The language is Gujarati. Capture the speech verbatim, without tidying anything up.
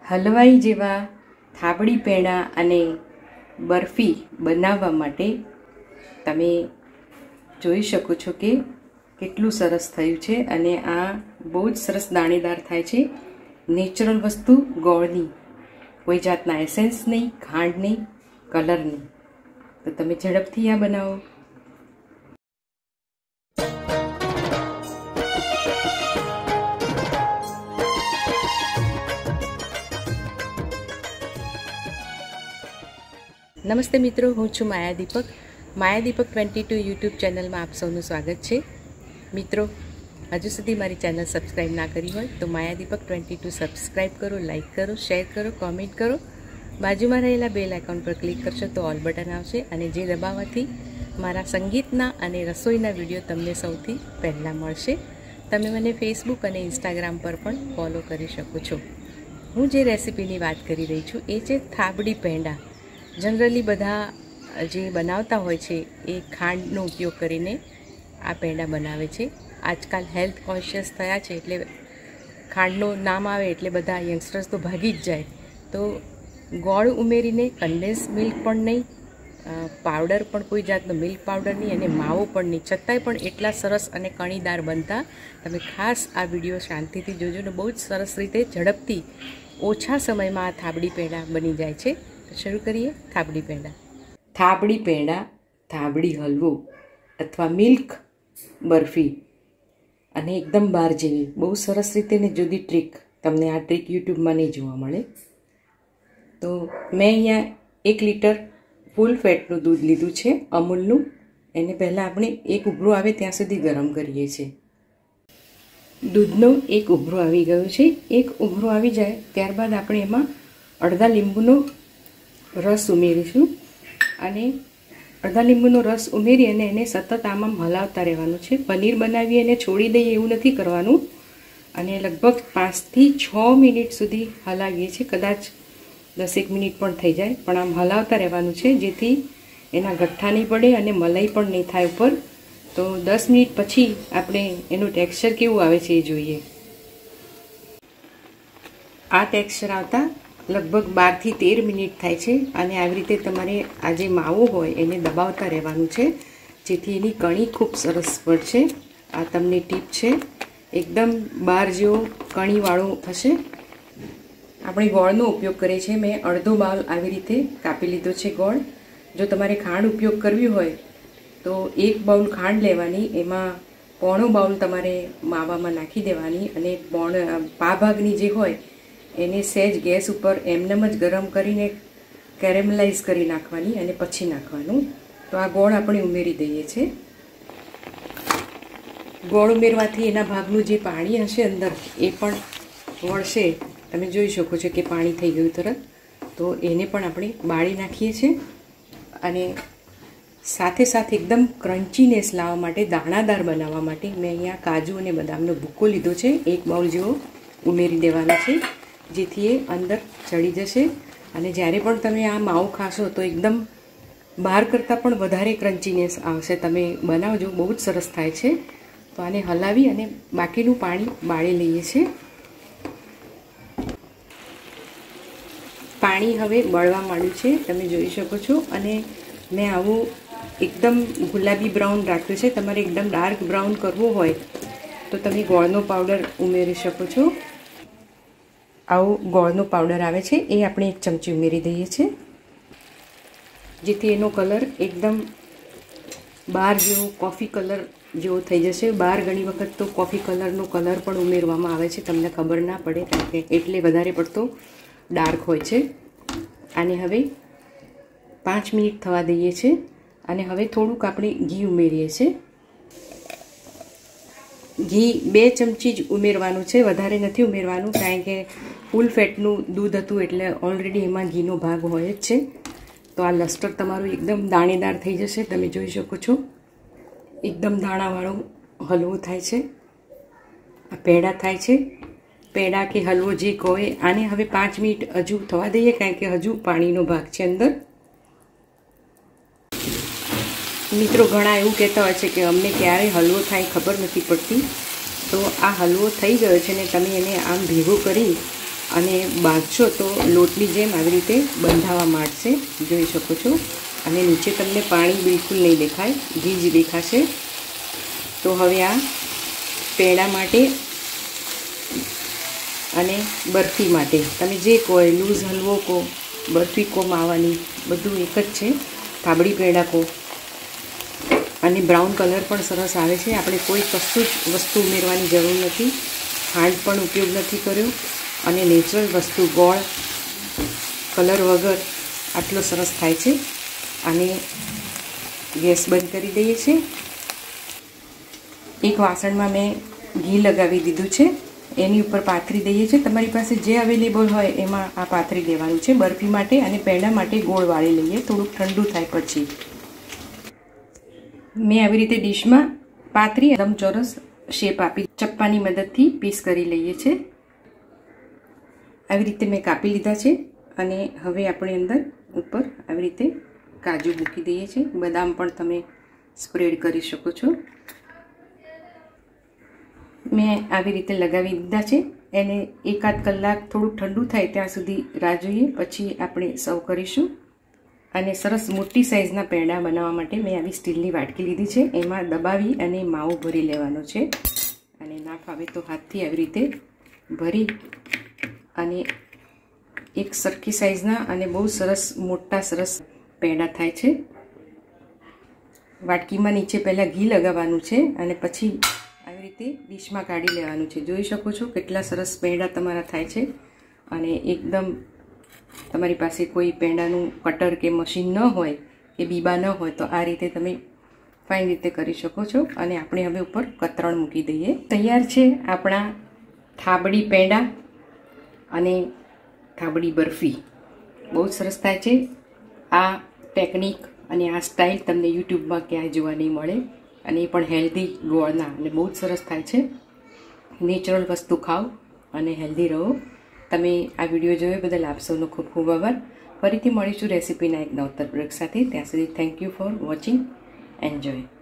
હલવાઈ જેવા થાબડી પેંડા અને બરફી બનાવવા માટે તમે જોઈ શકો છો કે કેટલું સરસ થયું છે અને આ બહુ જ સરસ દાણેદાર થાય છે. નેચરલ વસ્તુ, ગોળની, કોઈ જાતના એસેન્સ નહીં, ખાંડ નહીં, કલર નહીં. તો તમે ઝડપથી આ બનાવો. નમસ્તે મિત્રો, હું છું Maya Deepak. Maya Deepak twenty two YouTube ચેનલમાં આપ સૌનું સ્વાગત છે. મિત્રો, હજુ સુધી મારી ચેનલ સબસ્ક્રાઈબ ના કરી હોય તો Maya Deepak twenty two subscribe કરો, લાઇક કરો, શેર કરો, કોમેન્ટ કરો. બાજુમાં રહેલા બેલ આઇકોન પર ક્લિક કરશો તો ઓલ બટન આવશે અને જે દબાવવાથી મારા સંગીતના અને રસોઈના વિડીયો તમને સૌથી પહેલાં મળશે. તમે મને ફેસબુક અને ઇન્સ્ટાગ્રામ પર પણ ફોલો કરી શકો છો. હું જે રેસિપીની વાત કરી રહી છું એ છે થાબડી પેંડા. જનરલી બધા જે બનાવતા હોય છે એ ખાંડનો ઉપયોગ કરીને આ પેંડા બનાવે છે. આજકાલ હેલ્થ કોન્શિયસ થયા છે એટલે ખાંડનું નામ આવે એટલે બધા યંગસ્ટર્સ તો ભાગી જ જાય. તો ગોળ ઉમેરીને કન્ડેન્સ મિલ્ક પણ નહીં, પાવડર પણ કોઈ જાતનો મિલ્ક પાવડર નહીં અને માવો પણ નહીં, છતાંય પણ એટલા સરસ અને કણીદાર બનતા તમે ખાસ આ વિડીયો શાંતિથી જોજો ને બહુ જ સરસ રીતે ઝડપથી ઓછા સમયમાં આ થાબડી પેંડા બની જાય છે. શરૂ કરીએ. થાબડી પેંડા. થાબડી પેંડા, થાબડી હલવો અથવા મિલ્ક બરફી અને એકદમ બહાર જેવી બહુ સરસ રીતે ને જુદી ટ્રીક. તમને આ ટ્રીક યુટ્યુબમાં નહીં જોવા મળે. તો મેં અહીંયા એક લીટર ફૂલ ફેટનું દૂધ લીધું છે, અમૂલનું. એને પહેલાં આપણે એક ઉભરું આવે ત્યાં સુધી ગરમ કરીએ છીએ. દૂધનો એક ઉભરો આવી ગયો છે. એક ઉભરો આવી જાય ત્યારબાદ આપણે એમાં અડધા લીંબુનો રસ ઉમેરીશું અને અડધા લીંબુનો રસ ઉમેરી અને એને સતત આમાં હલાવતા રહેવાનું છે. પનીર બનાવી એને છોડી દઈએ એવું નથી કરવાનું. અને લગભગ પાંચથી છ મિનિટ સુધી હલાવીએ છીએ. કદાચ દસેક મિનિટ પણ થઈ જાય, પણ આમ હલાવતા રહેવાનું છે જેથી એના ગઠ્ઠા નહીં પડે અને મલાઈ પણ નહીં થાય ઉપર. તો દસ મિનિટ પછી આપણે એનું ટેક્સચર કેવું આવે છે એ જોઈએ. આ ટેક્સચર આવતા લગભગ બારથી તેર મિનિટ થાય છે અને આવી રીતે તમારે આ જે માવો હોય એને દબાવતા રહેવાનું છે જેથી એની કણી ખૂબ સરસ પડશે. આ તમને ટીપ છે. એકદમ બાર જેવો કણીવાળો થશે. આપણે ગોળનો ઉપયોગ કરીએ છીએ. મેં અડધો બાઉલ આવી રીતે કાપી લીધો છે ગોળ. જો તમારે ખાંડ ઉપયોગ કરવી હોય તો એક બાઉલ ખાંડ લેવાની, એમાં પોણો બાઉલ તમારે માવામાં નાખી દેવાની અને પોણ પા ભાગની જે હોય એને સહેજ ગેસ ઉપર એમનેમ જ ગરમ કરીને કેરેમલાઇઝ કરી નાખવાની અને પછી નાખવાનું. તો આ ગોળ આપણે ઉમેરી દઈએ છીએ. ગોળ ઉમેરવાથી એના ભાગનું જે પાણી હશે અંદર એ પણ વળશે. તમે જોઈ શકો છો કે પાણી થઈ ગયું તરત. તો એને પણ આપણે બાળી નાખીએ છીએ અને સાથે સાથે એકદમ ક્રન્ચીનેસ લાવવા માટે, દાણાદાર બનાવવા માટે મેં અહીંયા કાજુ અને બદામનો ભૂકો લીધો છે. એક બાઉલ જેવો ઉમેરી દેવાનો છે જેથી એ અંદર ચડી જશે અને જ્યારે પણ તમે આ માવો ખાશો તો એકદમ બહાર કરતાં પણ વધારે ક્રન્ચીનેસ આવશે. તમે બનાવજો, બહુ જ સરસ થાય છે. તો આને હલાવી અને બાકીનું પાણી બાળી લઈએ છીએ. પાણી હવે બળવા માંડ્યું છે, તમે જોઈ શકો છો. અને મેં આવું એકદમ ગુલાબી બ્રાઉન રાખ્યું છે. તમારે એકદમ ડાર્ક બ્રાઉન કરવું હોય તો તમે ગોળનો પાવડર ઉમેરી શકો છો. આવો ગોળનો પાવડર આવે છે એ આપણે એક ચમચી ઉમેરી દઈએ છીએ જેથી એનો કલર એકદમ બહાર જેવો કોફી કલર જેવો થઈ જશે. બહાર ઘણી વખત તો કોફી કલરનો કલર પણ ઉમેરવામાં આવે છે, તમને ખબર ના પડે કારણ કે એટલે વધારે પડતો ડાર્ક હોય છે. આને હવે પાંચ મિનિટ થવા દઈએ છીએ અને હવે થોડુંક આપણે ઘી ઉમેરીએ છીએ. ઘી બે ચમચી જ ઉમેરવાનું છે, વધારે નથી ઉમેરવાનું કારણ કે ફૂલ ફેટનું દૂધ હતું એટલે ઓલરેડી એમાં ઘીનો ભાગ હોય જ છે. તો આ લસ્ટર તમારું એકદમ દાણેદાર થઈ જશે. તમે જોઈ શકો છો એકદમ દાણાવાળો હલવો થાય છે, આ પેંડા થાય છે. પેંડા કે હલવો જે કહો એ. આને હવે પાંચ મિનિટ હજુ થવા દઈએ કારણ કે હજુ પાણીનો ભાગ છે અંદર. મિત્રો ઘણા એવું કહેતા હોય છે કે અમને ક્યારે હલવો થાય ખબર નથી પડતી. તો આ હલવો થઈ ગયો છે ને તમે એને આમ ભેગો કરી અને બાંધશો તો લોટની જેમ આવી રીતે બંધાવા માંડશે, જોઈ શકો છો. અને નીચે તમને પાણી બિલકુલ નહીં દેખાય, ઘી જ દેખાશે. તો હવે આ પેંડા માટે અને બરફી માટે તમે જે કહો, લૂઝ હલવો કહો, બરફી કહો, માવાની, બધું એક જ છે. થાબડી પેંડા કહો. અને બ્રાઉન કલર પણ સરસ આવે છે. આપણે કોઈ કશું જ વસ્તુ ઉમેરવાની જરૂર નથી, ખાંડ પણ ઉપયોગ નથી કર્યો, અને નેચરલ વસ્તુ ગોળ કલર વગર આટલો સરસ થાય છે. અને ગેસ બંધ કરી દઈએ છીએ. એક વાસણમાં મેં ઘી લગાવી દીધું છે, એની ઉપર પાથરી દઈએ છીએ. તમારી પાસે જે અવેલેબલ હોય એમાં આ પાથરી દેવાનું છે. બરફી માટે અને પેંડા માટે ગોળ વાળી લઈએ, થોડુંક ઠંડુ થાય પછી. મેં આવી રીતે ડીશમાં પાથરી લંબચોરસ શેપ આપી ચપ્પાની મદદથી પીસ કરી લઈએ છીએ. આવી રીતે મેં કાપી લીધા છે. અને હવે આપણે અંદર ઉપર આવી રીતે કાજુ મૂકી દઈએ છીએ. બદામ પણ તમે સ્પ્રેડ કરી શકો છો. મેં આવી રીતે લગાવી દીધા છે. એને એકાદ કલાક થોડુંક ઠંડુ થાય ત્યાં સુધી રાહ જોઈએ, પછી આપણે સર્વ કરીશું. અને સરસ મોટી સાઇઝના પેંડા બનાવવા માટે મેં આવી સ્ટીલની વાટકી લીધી છે. એમાં દબાવી અને માવો ભરી લેવાનો છે. અને ના ફાવે તો હાથથી આવી રીતે ભરી અને એક સરખી સાઇઝના અને બહુ સરસ મોટા સરસ પેંડા થાય છે. વાટકીમાં નીચે પહેલાં ઘી લગાવવાનું છે અને પછી આવી રીતે ડીશમાં કાઢી લેવાનું છે. જોઈ શકો છો કેટલા સરસ પેંડા તમારા થાય છે. અને એકદમ તમારી પાસે કોઈ પેંડાનું કટર કે મશીન ન હોય કે બીબા ન હોય તો આ રીતે તમે ફાઇન રીતે કરી શકો છો. અને આપણે હવે ઉપર કતરણ મૂકી દઈએ. તૈયાર છે આપણા થાબડી પેંડા અને થાબડી બરફી. બહુ જ સરસ થાય છે. આ ટેકનિક અને આ સ્ટાઇલ તમને યુટ્યુબમાં ક્યાંય જોવા નહીં મળે. અને એ પણ હેલ્ધી ગોળના, અને બહુ જ સરસ થાય છે. નેચરલ વસ્તુ ખાઓ અને હેલ્ધી રહો. તમે આ વિડીયો જોયો બદલ આપ સૌનો ખૂબ ખૂબ આભાર. ફરીથી મળીશું રેસીપીના એક નવતર પ્રયોગ સાથે. ત્યાં સુધી thank you for watching. Enjoy.